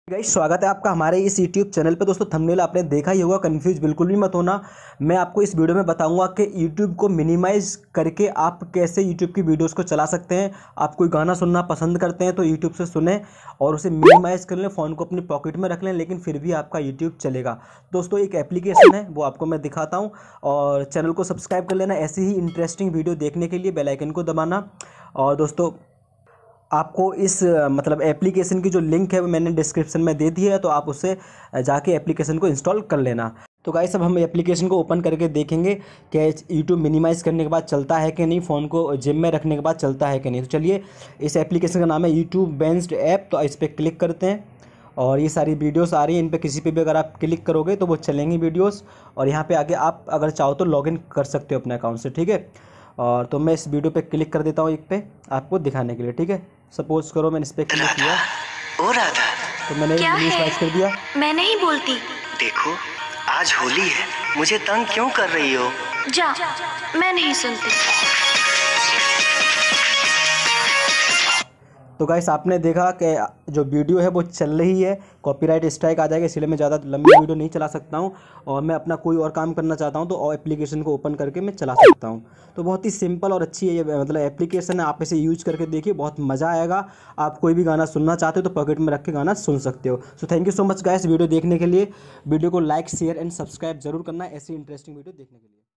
Guys स्वागत है आपका हमारे इस YouTube चैनल पे। दोस्तों थंबनेल आपने देखा ही होगा, कंफ्यूज बिल्कुल भी मत होना। मैं आपको इस वीडियो में बताऊंगा कि YouTube को मिनिमाइज़ करके आप कैसे YouTube की वीडियोस को चला सकते हैं। आप कोई गाना सुनना पसंद करते हैं तो YouTube से सुने और उसे मिनिमाइज़ कर लें, फ़ोन को अपनी पॉकेट में रख लें, लेकिन फिर भी आपका YouTube चलेगा। दोस्तों एक एप्लीकेशन है, वो आपको मैं दिखाता हूँ और चैनल को सब्सक्राइब कर लेना ऐसी ही इंटरेस्टिंग वीडियो देखने के लिए। बेल आइकन को दबाना। और दोस्तों आपको इस मतलब एप्लीकेशन की जो लिंक है वो मैंने डिस्क्रिप्शन में दे दी है, तो आप उससे जाके एप्लीकेशन को इंस्टॉल कर लेना। तो गाइस अब हम एप्लीकेशन को ओपन करके देखेंगे कि यूट्यूब मिनिमाइज़ करने के बाद चलता है कि नहीं, फ़ोन को जिम में रखने के बाद चलता है कि नहीं। तो चलिए, इस एप्लीकेशन का नाम है यूट्यूब बेंस्ड ऐप। तो इस पर क्लिक करते हैं और ये सारी वीडियोस आ रही हैं। इन पर किसी पे भी अगर आप क्लिक करोगे तो वो चलेंगी वीडियोस, और यहाँ पे आगे आप अगर चाहो तो लॉगिन कर सकते हो अपने अकाउंट से, ठीक है। और तो मैं इस वीडियो पे क्लिक कर देता हूँ एक पे आपको दिखाने के लिए, ठीक है। सपोज करो मैंने इस पे क्लिक किया, ओ राधा, तो मैंने क्या इंग्लिश है? वाइज कर दिया। मैं नहीं बोलती। देखो, आज होली है, मुझे तंग क्यों कर रही हो? जा, मैं नहीं सुनती। तो गाइस आपने देखा कि जो वीडियो है वो चल रही है, कॉपीराइट स्ट्राइक आ जाएगा, इसलिए मैं ज़्यादा लंबी वीडियो नहीं चला सकता हूँ। और मैं अपना कोई और काम करना चाहता हूँ तो एप्लीकेशन को ओपन करके मैं चला सकता हूँ। तो बहुत ही सिंपल और अच्छी है ये मतलब एप्लीकेशन है। आप इसे यूज करके देखिए, बहुत मज़ा आएगा। आप कोई भी गाना सुनना चाहते हो तो पॉकेट में रख के गाना सुन सकते हो। So thank you so much guys video देखने के लिए। वीडियो को लाइक शेयर एंड सब्सक्राइब जरूर करना ऐसी इंटरेस्टिंग वीडियो देखने के लिए।